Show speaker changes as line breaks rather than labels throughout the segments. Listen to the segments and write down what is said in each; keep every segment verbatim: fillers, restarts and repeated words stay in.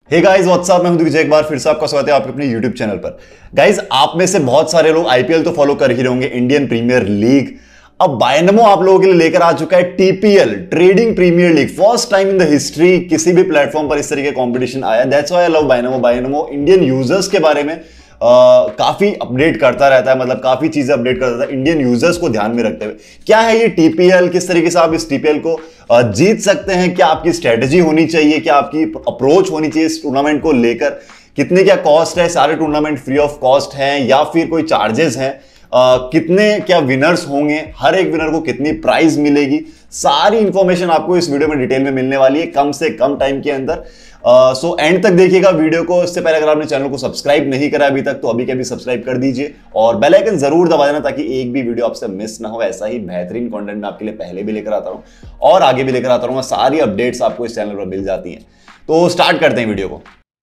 Hey guys what's up, मैं हूं दिग्विजय। एक बार फिर से आपका स्वागत है आपके अपने यूट्यूब चैनल पर। गाइस, आप में से बहुत सारे लोग आईपीएल तो फॉलो कर ही रहे होंगे, इंडियन प्रीमियर लीग। अब बायनमो आप लोगों के लिए लेकर आ चुका है TPL, trading premier league. First time in the history किसी भी प्लेटफॉर्म पर इस तरीके का कंपटीशन आया। That's why I love Binomo. Binomo Indian users के बारे में Uh, काफी अपडेट करता रहता है, मतलब काफी चीजें अपडेट करता रहता है इंडियन यूजर्स को ध्यान में रखते हुए। क्या है ये टीपीएल, किस तरीके से आप इस टीपीएल को uh, जीत सकते हैं, क्या आपकी स्ट्रेटेजी होनी चाहिए, क्या आपकी अप्रोच होनी चाहिए इस टूर्नामेंट को लेकर, कितने क्या कॉस्ट है, सारे टूर्नामेंट फ्री ऑफ कॉस्ट हैं या फिर कोई चार्जेस हैं, Uh, कितने क्या विनर्स होंगे, हर एक विनर को कितनी प्राइज मिलेगी, सारी इंफॉर्मेशन आपको इस वीडियो में डिटेल में मिलने वाली है कम से कम टाइम के अंदर। सो एंड तक देखिएगा वीडियो को। इससे पहले अगर आपने चैनल को सब्सक्राइब नहीं करा अभी तक तो अभी के अभी सब्सक्राइब कर दीजिए और बेल आइकन जरूर दबा देना ताकि एक भी वीडियो आपसे मिस ना हो। ऐसा ही बेहतरीन कंटेंट मैं आपके लिए पहले भी लेकर आता हूं और आगे भी लेकर आता रहूंगा। सारी अपडेट्स आपको इस चैनल पर मिल जाती हैं। तो स्टार्ट करते हैं वीडियो को।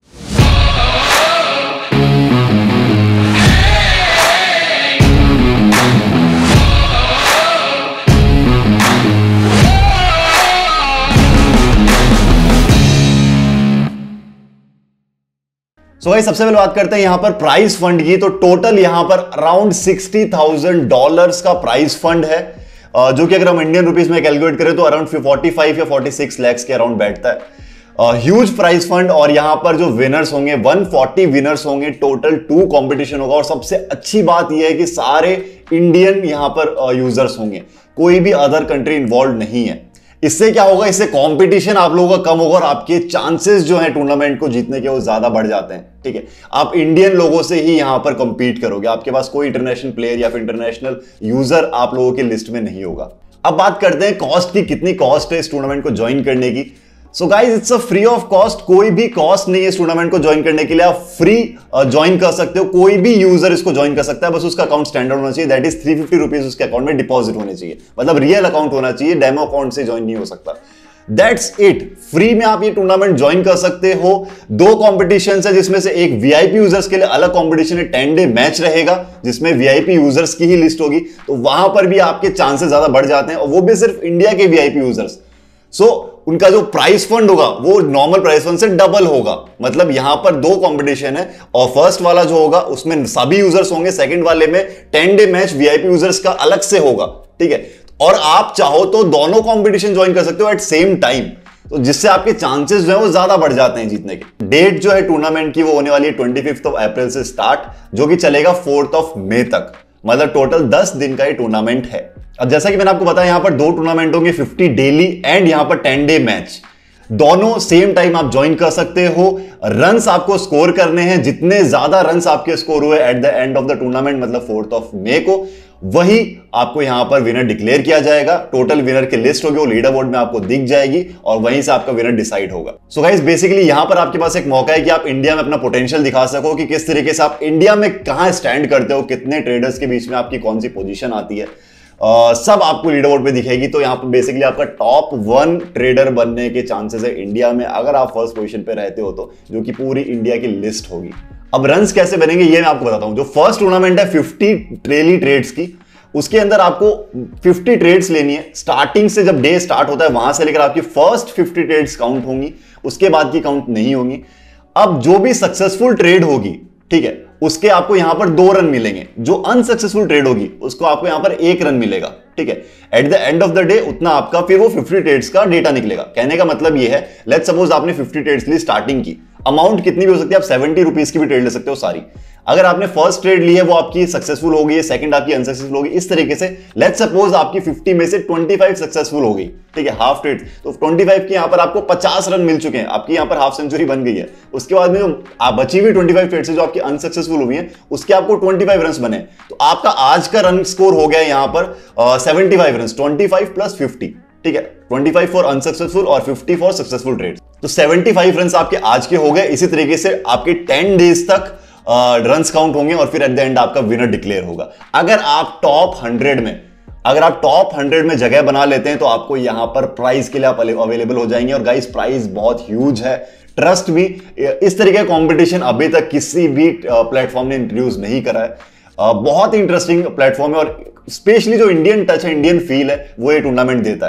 सो so भाई, सबसे पहले बात करते हैं यहां पर प्राइज फंड की। तो टोटल यहां पर अराउंड सिक्सटी थाउजेंड डॉलर्स का प्राइज फंड है, जो कि अगर हम इंडियन रुपीस में कैलकुलेट करें तो around forty five or forty six lakhs के अराउंड बैठता है। Huge prize fund. और यहां पर जो विनर्स होंगे वन फोर्टी विनर्स होंगे, टोटल टू कंपटीशन होगा। और सबसे अच्छी बात यह है कि सारे इंडियन यहां पर यूजर्स होंगे, कोई भी अदर कंट्री इन्वॉल्व नहीं है। इससे क्या होगा, इससे कंपटीशन आप लोगों का कम होगा और आपके चांसेस जो है टूर्नामेंट को जीतने के वो ज्यादा बढ़ जाते हैं। ठीक है, आप इंडियन लोगों से ही यहां पर कंपीट करोगे, आपके पास कोई इंटरनेशनल प्लेयर या फिर इंटरनेशनल यूजर आप लोगों की लिस्ट में नहीं होगा। अब बात करते हैं कॉस्ट की। कितनी कॉस्ट है इस टूर्नामेंट को ज्वाइन करने की। So guys, it's a free of cost. कोई भी कॉस्ट नहीं है इस टूर्नामेंट को ज्वाइन करने के लिए। आप फ्री ज्वाइन कर सकते हो, कोई भी यूजर इसको ज्वाइन कर सकता है। बस उसका अकाउंट स्टैंडर्ड होना चाहिए, that is three fifty rupees उसके अकाउंट में डिपॉजिट होने चाहिए। मतलब रियल अकाउंट होना चाहिए, डेमो अकाउंट से ज्वाइन नहीं हो सकता। That's it. फ्री में आप ये टूर्नामेंट ज्वाइन कर सकते हो। दो कॉम्पिटिशन है जिसमें से एक वीआईपी यूजर्स के लिए अलग कॉम्पिटिशन है, टेन डे मैच रहेगा जिसमें वीआईपी यूजर्स की ही लिस्ट होगी। तो वहां पर भी आपके चांसेस ज्यादा बढ़ जाते हैं और वो भी सिर्फ इंडिया के वीआईपी यूजर्स। सो so, उनका जो प्राइस फंड होगा वो नॉर्मल प्राइस फंड से डबल होगा। मतलब यहां पर दो कंपटीशन है और फर्स्ट वाला जो होगा उसमें सभी यूजर्स होंगे, सेकंड वाले में ten day match VIP users का अलग से होगा। ठीक है, और आप चाहो तो दोनों कंपटीशन ज्वाइन कर सकते हो एट सेम टाइम, तो जिससे आपके चांसेस जो है वो ज्यादा बढ़ जाते हैं जीतने के। डेट जो है टूर्नामेंट की वो होने वाली है ट्वेंटी फिफ्थ ऑफ अप्रैल से स्टार्ट, जो कि चलेगा फोर्थ ऑफ मई तक। मतलब टोटल दस दिन का ये टूर्नामेंट है। अब जैसा कि मैंने आपको बताया, यहां पर दो टूर्नामेंट होंगे, फिफ्टी डेली एंड यहां पर टेन डे मैच। दोनों सेम टाइम आप ज्वाइन कर सकते हो। रन्स आपको स्कोर करने हैं, जितने ज्यादा रन्स आपके स्कोर हुए at the end of the tournament, मतलब फोर्थ ऑफ मई को, वही आपको यहां पर विनर डिक्लेयर किया जाएगा। टोटल विनर की लिस्ट होगी, वो लीडर बोर्ड में आपको दिख जाएगी और वहीं से आपका विनर डिसाइड होगा। सो गाइस, बेसिकली यहां पर आपके पास एक मौका है कि आप इंडिया में अपना पोटेंशियल दिखा सको कि किस तरीके से आप इंडिया में कहां स्टैंड करते हो, कितने ट्रेडर्स के बीच में आपकी कौन सी पोजीशन आती है। Uh, सब आपको लीडर बोर्ड पे दिखेगी। तो यहां पर बेसिकली आपका टॉप वन ट्रेडर बनने के चांसेस है इंडिया में, अगर आप फर्स्ट पोजीशन पे रहते हो तो, जो कि पूरी इंडिया की लिस्ट होगी। अब रन्स कैसे बनेंगे ये मैं आपको बताता हूं। जो फर्स्ट टूर्नामेंट है फिफ्टी डेली ट्रेड्स की, उसके अंदर आपको फिफ्टी ट्रेड्स लेनी है। स्टार्टिंग से जब डे स्टार्ट होता है वहां से लेकर आपकी फर्स्ट फिफ्टी ट्रेड्स काउंट होंगी, उसके बाद की काउंट नहीं होंगी। अब जो भी सक्सेसफुल ट्रेड होगी, ठीक है, उसके आपको यहां पर दो रन मिलेंगे। जो अनसक्सेसफुल ट्रेड होगी उसको आपको यहां पर एक रन मिलेगा। ठीक है, at the end of the day उतना आपका फिर वो फिफ्टी ट्रेड्स का डेटा निकलेगा। कहने का मतलब ये है, लेट्स सपोज आपने फिफ्टी ट्रेड्स ली स्टार्टिंग की, अमाउंट कितनी भी हो सकती है, आप सेवेंटी रुपीज की भी ट्रेड ले सकते हो सारी। अगर आपने फर्स्ट ट्रेड ली है वो आपकी सक्सेसफुल हो गई, सेकंड आपकी अनसक्सेसफुल होगी, इस तरीके से लेट्स सपोज आपकी फिफ्टी में से ट्वेंटी फाइव सक्सेसफुल हो गई। ठीक है, हाफ ट्रेड, तो ट्वेंटी फाइव की यहां पर आपको पचास रन मिल चुके हैं, आपकी यहां पर हाफ सेंचुरी बन गई है। उसके बाद में जो आप बची हुई ट्वेंटी फाइव ट्रेड से जो आपकी अनसक्सेसफुल हुई है उसके आपको ट्वेंटी फाइव रन बने, तो आपका आज का रन स्कोर हो गया यहां पर seventy five run, twenty five plus fifty. ठीक है, ट्वेंटी फाइव फॉर अनसक्सेसफुल और फिफ्टी फॉर सक्सेसफुल ट्रेड, तो सेवेंटी फाइव रन आपके आज के हो गए। इसी तरीके से आपके टेन डेज तक रन्स काउंट होंगे और फिर एट द एंड आपका विनर डिक्लेयर होगा। अगर आप टॉप हंड्रेड में अगर आप टॉप हंड्रेड में जगह बना लेते हैं तो आपको यहां पर प्राइज के लिए आप अवेलेबल हो जाएंगे। और गाइस, प्राइज बहुत ह्यूज है, ट्रस्ट भी। इस तरीके का कंपटीशन अभी तक किसी भी प्लेटफॉर्म ने इंट्रोड्यूस नहीं करा है। बहुत इंटरेस्टिंग प्लेटफॉर्म है और स्पेशली जो इंडियन टच है, इंडियन फील है, वो ये टूर्नामेंट देता है।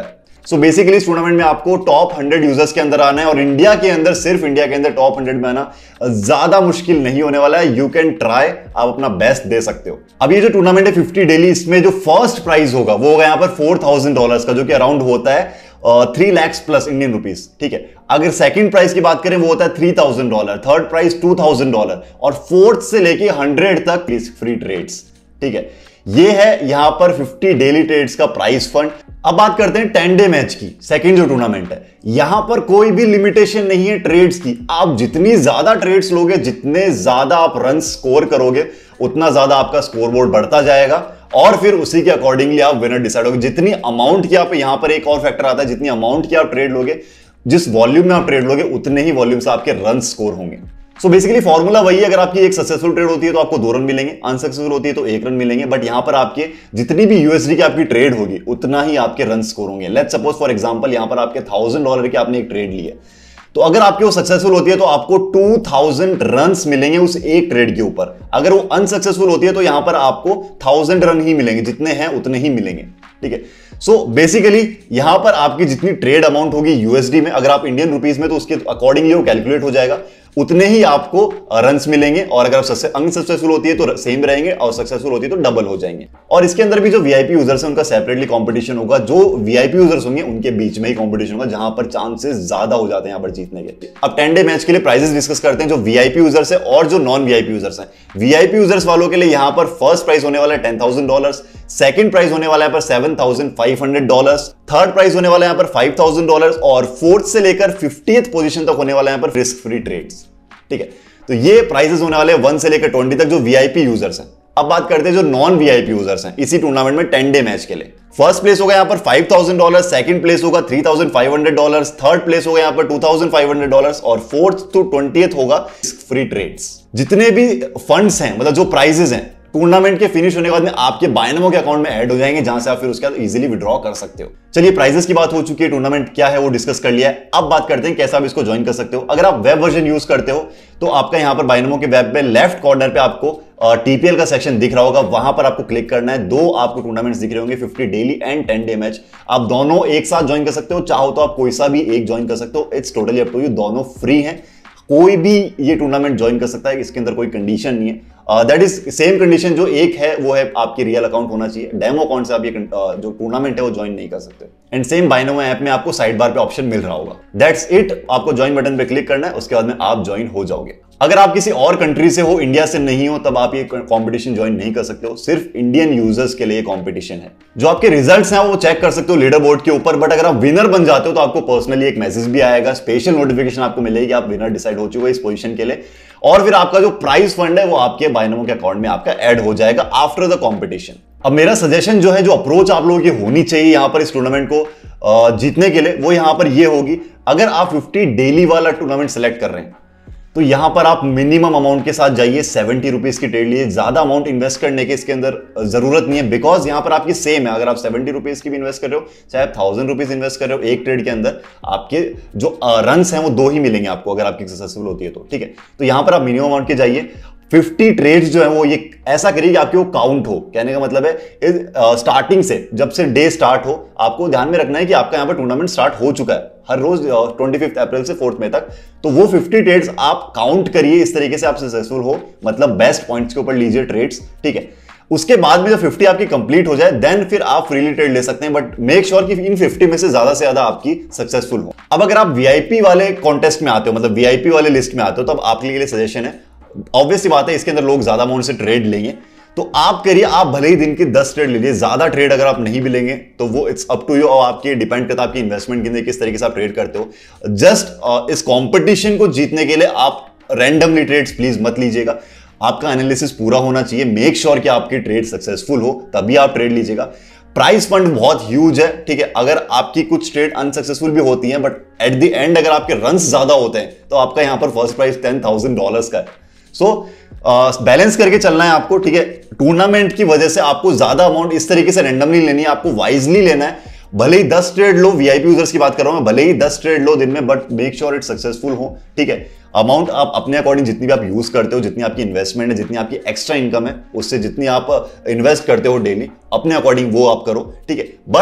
सो बेसिकली इस टूर्नामेंट में आपको टॉप हंड्रेड यूजर्स के अंदर आना है और इंडिया के अंदर, सिर्फ इंडिया के अंदर टॉप हंड्रेड में आना ज्यादा मुश्किल नहीं होने वाला है। यू कैन ट्राई, आप अपना बेस्ट दे सकते हो। अब ये जो टूर्नामेंट है फिफ्टी डेली, इसमें जो फर्स्ट प्राइज होगा वो होगा यहां पर फोर थाउजेंड डॉलर का, जो कि अराउंड होता है three lakhs plus Indian rupees, ठीक है। अगर सेकंड प्राइस की बात करें वो होता है three thousand dollar, third price two thousand dollar और फोर्थ से लेके हंड्रेड तक फ्री ट्रेड्स, ठीक है। ये है यहां पर फिफ्टी डेली ट्रेड्स का प्राइस फंड। अब बात करते हैं टेन डे मैच की, सेकंड जो टूर्नामेंट है। यहां पर कोई भी लिमिटेशन नहीं है ट्रेड्स की। आप जितनी ज्यादा ट्रेड्स लोगे, जितने ज्यादा आप रन स्कोर करोगे, उतना ज्यादा आपका स्कोर बोर्ड बढ़ता जाएगा और फिर उसी के अकॉर्डिंगली आप विनर डिसाइड होगे। जितनी अमाउंट की आप, यहां पर एक और फैक्टर आता है, जितनी अमाउंट की आप ट्रेड लोगे, जिस वॉल्यूम में आप ट्रेड लोगे, उतने ही वॉल्यूम से आपके रन स्कोर होंगे। सो बेसिकली फॉर्मूला वही है, अगर आपकी एक सक्सेसफुल ट्रेड होती है तो आपको दो रन मिलेंगे, अनसक्सेसफुल होती है तो एक रन मिलेंगे। बट यहां पर आपके जितनी भी यूएसडी की आपकी ट्रेड होगी, उतना ही आपके रन स्कोर होंगे। लेट्स सपोज फॉर एग्जांपल यहां पर आपके थाउजेंड डॉलर की आपने एक ट्रेड ली है, तो अगर आपकी वो सक्सेसफुल होती है तो आपको टू थाउजेंड रन्स मिलेंगे उस एक ट्रेड के ऊपर। अगर वो अनसक्सेसफुल होती है तो यहां पर आपको थाउजेंड रन ही मिलेंगे, जितने हैं उतने ही मिलेंगे, ठीक है। सो बेसिकली यहां पर आपकी जितनी ट्रेड अमाउंट होगी यूएसडी में, अगर आप इंडियन रुपीज में, तो उसके अकॉर्डिंगली वो कैलकुलेट हो जाएगा, उतने ही आपको रन्स मिलेंगे। और अगर अनसक्सेसफुल होती है तो सेम रहेंगे और सक्सेसफुल होती है तो डबल हो जाएंगे। और इसके अंदर भी जो वीआईपी यूजर्स हैं उनका सेपरेटली कंपटीशन होगा। जो वीआईपी यूजर्स होंगे उनके बीच में ही कंपटीशन होगा, जहां पर चांसेस ज्यादा हो जाते हैं यहां पर जीतने के। अब टेन डे मैच के लिए प्राइजेस डिस्कस करते हैं, जो वीआईपी यूजर्स है और जो नॉन वीआईपी यूजर्स हैं। वीआईपी यूजर्स वालों के लिए यहां पर फर्स्ट प्राइस होने वाला है ten thousand dollar, second price होने वाला है पर seven thousand five hundred dollar, third price होने वाला है यहां पर फाइव थाउजेंड डॉलर और फोर्थ से लेकर फिफ्टीथ पोजीशन तक होने वाला है यहां पर रिस्क फ्री ट्रेड्स, ठीक है। तो ये प्राइजेस होने वाले हैं वन से लेकर ट्वेंटी तक, जो वीआईपी यूजर्स हैं। अब बात करते हैं जो नॉन वीआईपी यूजर्स हैं इसी टूर्नामेंट में टेन डे मैच के लिए। फर्स्ट प्लेस होगा यहां पर five thousand dollar, second place होगा three thousand five hundred dollar, third place होगा यहां पर two thousand five hundred dollar और फोर्थ टू ट्वेंटियथ होगा फ्री ट्रेड्स। जितने भी फंड्स हैं, मतलब जो प्राइजेस हैं, टूर्नामेंट के फिनिश होने के बाद में आपके बायनमो के अकाउंट में ऐड हो जाएंगे, जहां से आप फिर उसके बाद इजीली विड्रॉ कर सकते हो। चलिए प्राइजेस की बात हो चुकी है, टूर्नामेंट क्या है वो डिस्कस कर लिया है। अब बात करते हैं कैसे आप इसको ज्वाइन कर सकते हो। अगर आप वेब वर्जन यूज करते हो तो आपका यहां पर बायनमो के वेब पे लेफ्ट कॉर्नर पे आपको टीपीएल का सेक्शन दिख रहा होगा, वहां पर आपको क्लिक करना है। दो आपको टूर्नामेंट्स दिख रहे होंगे, fifty daily and ten day match. आप दोनों एक साथ ज्वाइन कर सकते हो, चाहो तो आप कोई सा भी एक ज्वाइन कर सकते हो। It's totally up to you, दोनों फ्री हैं, कोई भी ये टूर्नामेंट ज्वाइन कर सकता है, इसके अंदर कोई कंडीशन नहीं है। दैट इज सेम कंडीशन जो एक है वो है आपकी रियल अकाउंट होना चाहिए। डेमो अकाउंट से आप ये uh, जो टूर्नामेंट है वो ज्वाइन नहीं कर सकते। एंड सेम बायनोमो ऐप में आपको साइड बार पे ऑप्शन मिल रहा होगा। दैट्स इट, आपको ज्वाइन बटन पे क्लिक करना है, उसके बाद में आप ज्वाइन हो जाओगे। अगर आप किसी और कंट्री से हो, इंडिया से नहीं हो, तब आप ये कंपटीशन ज्वाइन नहीं कर सकते हो। सिर्फ इंडियन यूजर्स के लिए कंपटीशन है। जो आपके रिजल्ट्स हैं वो चेक कर सकते हो लीडर बोर्ड के ऊपर। बट अगर आप विनर बन जाते हो तो आपको पर्सनली एक मैसेज भी आएगा, स्पेशल नोटिफिकेशन आपको मिलेगी, आप विनर डिसाइड हो चुके हो इस पोजीशन के लिए। और फिर आपका जो प्राइज फंड है वो आपके बायनोमो के अकाउंट में आपका ऐड हो जाएगा आफ्टर द कंपटीशन। अब मेरा सजेशन जो है, जो अप्रोच आप लोगों की होनी चाहिए यहां पर इस टूर्नामेंट को जीतने के लिए, वो यहां पर ये होगी, अगर आप फिफ्टी डेली वाला टूर्नामेंट सेलेक्ट कर रहे हैं तो यहां पर आप मिनिमम अमाउंट के साथ जाइए, सेवेंटी रुपीज की ट्रेड लिए। ज्यादा अमाउंट इन्वेस्ट करने की इसके अंदर जरूरत नहीं है, बिकॉज यहां पर आपकी सेम है। अगर आप सेवेंटी रुपीज की भी इन्वेस्ट कर रहे हो, चाहे आप थाउजेंड रुपीज इन्वेस्ट कर रहे हो, एक ट्रेड के अंदर आपके जो रन्स हैं वो दो ही मिलेंगे आपको, अगर आपकी सक्सेसफुल होती है तो, ठीक है। तो यहां पर आप मिनिमम अमाउंट के जाइए। फिफ्टी ट्रेड्स जो है वो ये ऐसा करिए कि आपके वो काउंट हो। कहने का मतलब है स्टार्टिंग से, जब से डे स्टार्ट हो, आपको ध्यान में रखना है कि आपका यहां पर टूर्नामेंट स्टार्ट हो चुका है हर रोज ट्वेंटी फिफ्थ अप्रैल से फोर्थ मई तक। तो वो फिफ्टी ट्रेड्स आप काउंट करिए, इस तरीके से आप सक्सेसफुल हो, मतलब बेस्ट पॉइंट्स के ऊपर लीजिए ट्रेड्स, ठीक है। उसके बाद में जब फिफ्टी आपकी कंप्लीट हो जाए, देन फिर आप फ्रीली ट्रेड ले सकते हैं। बट मेक श्योर कि इन फिफ्टी में से ज्यादा से ज्यादा आपकी सक्सेसफुल हो। अब अगर आप वीआईपी वाले कॉन्टेस्ट में आते हो, मतलब वीआईपी वाले लिस्ट में आते हो, तो अब आपके लिए सजेशन है, ऑब्वियसली बात है इसके अंदर लोग ज्यादा अमाउंट से ट्रेड लेंगे, तो आप करिए, आप भले ही दिन की दस ट्रेड लीजिए, ज्यादा ट्रेड अगर आप नहीं भी लेंगे तो वो इट्स अप टू यू, और आपके डिपेंड करता है आपकी इन्वेस्टमेंट के किस तरीके से आप ट्रेड करते हो। जस्ट uh, इस कंपटीशन को जीतने के लिए आप रैंडमली ट्रेड्स प्लीज मत लीजिएगा। आपका एनालिसिस पूरा होना चाहिए, मेक श्योर कि आपकी ट्रेड सक्सेसफुल हो, तभी आप ट्रेड लीजिएगा। प्राइस फंड बहुत ह्यूज है, ठीक है। अगर आपकी कुछ ट्रेड अनसक्सेसफुल भी होती हैं, बट एट द एंड अगर आपके रन्स ज्यादा होते हैं तो आपका यहां पर first price ten thousand dollar का है। सो बैलेंस uh, करके चलना है आपको, ठीक है। टूर्नामेंट की वजह से आपको ज्यादा अमाउंट इस तरीके से रैंडमली लेनी है, आपको वाइजली लेना है। भले ही दस ट्रेड लो, वीआईपी यूजर्स की बात कर रहा हूं मैं, भले ही दस ट्रेड लो दिन में, but make sure it successful हो, ठीक है। अमाउंट आप अपने अकॉर्डिंग जितनी भी आप यूज करते हो, जितनी आपकी इन्वेस्टमेंट है, जितनी आपकी एक्स्ट्रा इनकम है, उससे जितनी आप इन्वेस्ट करते हो डेली, अपने अकॉर्डिंग वो आप करो, ठीक है। बट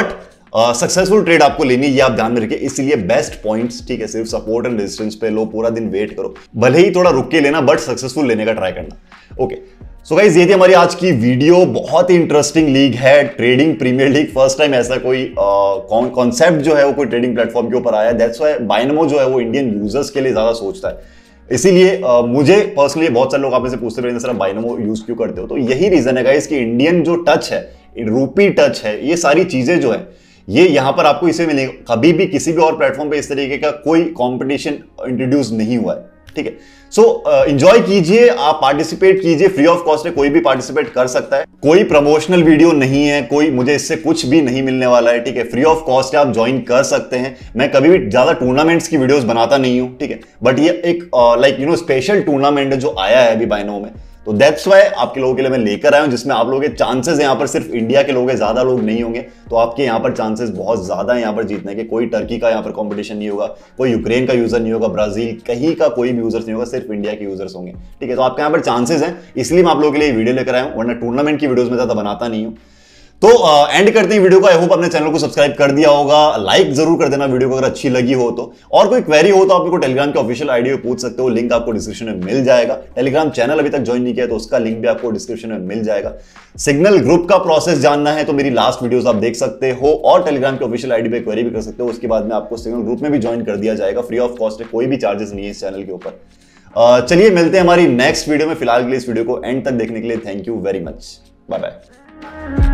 सक्सेसफुल ट्रेड आपको लेनी है, ये आप ध्यान में रखिए। इसलिए बेस्ट पॉइंट्स, ठीक है, सिर्फ सपोर्ट एंड रेजिस्टेंस पे लो, पूरा दिन वेट करो, भले ही थोड़ा रुक के लेना, बट सक्सेसफुल लेने का ट्राई करना। ओके, सो गाइस ये थी हमारी आज की वीडियो। बहुत ही इंटरेस्टिंग लीग है, trading premier league. First time ऐसा कोई कॉन्सेप्ट जो है वो कोई ट्रेडिंग प्लेटफॉर्म के ऊपर आया है। दैट्स व्हाई बाइनोमो जो है वो इंडियन यूजर्स के लिए ज्यादा सोचता है। इसीलिए uh, मुझे पर्सनली बहुत सारे लोग आप में से पूछते रहे सर बाइनोमो यूज क्यों करते हो, तो यही रीजन है गाइस कि इंडियन जो टच है, रूपी टच है, ये सारी चीजें जो है ये यहां पर आपको इसे मिलेगा। कभी भी किसी भी और प्लेटफॉर्म पे इस तरीके का कोई कंपटीशन इंट्रोड्यूस नहीं हुआ है, ठीक है। सो एंजॉय कीजिए, आप पार्टिसिपेट कीजिए, फ्री ऑफ कॉस्ट है, कोई भी पार्टिसिपेट कर सकता है। कोई प्रमोशनल वीडियो नहीं है, कोई मुझे इससे कुछ भी नहीं मिलने वाला है, ठीक है। फ्री ऑफ कॉस्ट है, आप ज्वाइन कर सकते हैं। मैं कभी भी ज्यादा टूर्नामेंट्स की वीडियोस बनाता नहीं हूं, ठीक है, बट ये एक like you know special tournament जो आया है अभी बाइनोमो में, तो दैट्स वाई आपके लोगों के लिए मैं लेकर आया हूं, जिसमें आप लोगों के चांसेस यहां पर सिर्फ इंडिया के लोग हैं, ज्यादा लोग नहीं होंगे, तो आपके यहां पर चांसेस बहुत ज्यादा है यहां पर जीतने के। कोई टर्की का यहां पर कंपटीशन नहीं होगा, कोई यूक्रेन का यूजर नहीं होगा, ब्राजील कहीं का कोई भी यूजर्स नहीं होगा, सिर्फ इंडिया के यूजर्स होंगे, ठीक है। तो आपके यहां पर चांसेस हैं, इसलिए मैं आप लोगों के लिए वीडियो लेकर आया हूं, वरना टूर्नामेंट की वीडियोस में ज्यादा बनाता नहीं हूं। तो एंड uh, करते हैं वीडियो को। आई होप अपने चैनल को सब्सक्राइब कर दिया होगा, लाइक जरूर कर देना वीडियो को अगर अच्छी लगी हो तो। और कोई क्वेरी हो तो आप मेरे को टेलीग्राम के ऑफिशियल आईडी पे पूछ सकते हो, लिंक आपको डिस्क्रिप्शन में मिल जाएगा। टेलीग्राम चैनल अभी तक ज्वाइन नहीं किया तो उसका लिंक भी आपको डिस्क्रिप्शन में मिल जाएगा। सिग्नल ग्रुप का प्रोसेस जानना है तो मेरी लास्ट वीडियोस आप देख सकते हो, और टेलीग्राम के ऑफिशियल आईडी पे क्वेरी भी कर सकते हो। उसके बाद में आपको सिग्नल ग्रुप में भी ज्वाइन कर दिया जाएगा, फ्री ऑफ कॉस्ट है, कोई भी चार्जेस नहीं है इस चैनल के ऊपर। चलिए मिलते हैं हमारी नेक्स्ट वीडियो में। फिलहाल के लिए इस वीडियो को एंड तक देखने के लिए thank you very much, bye bye.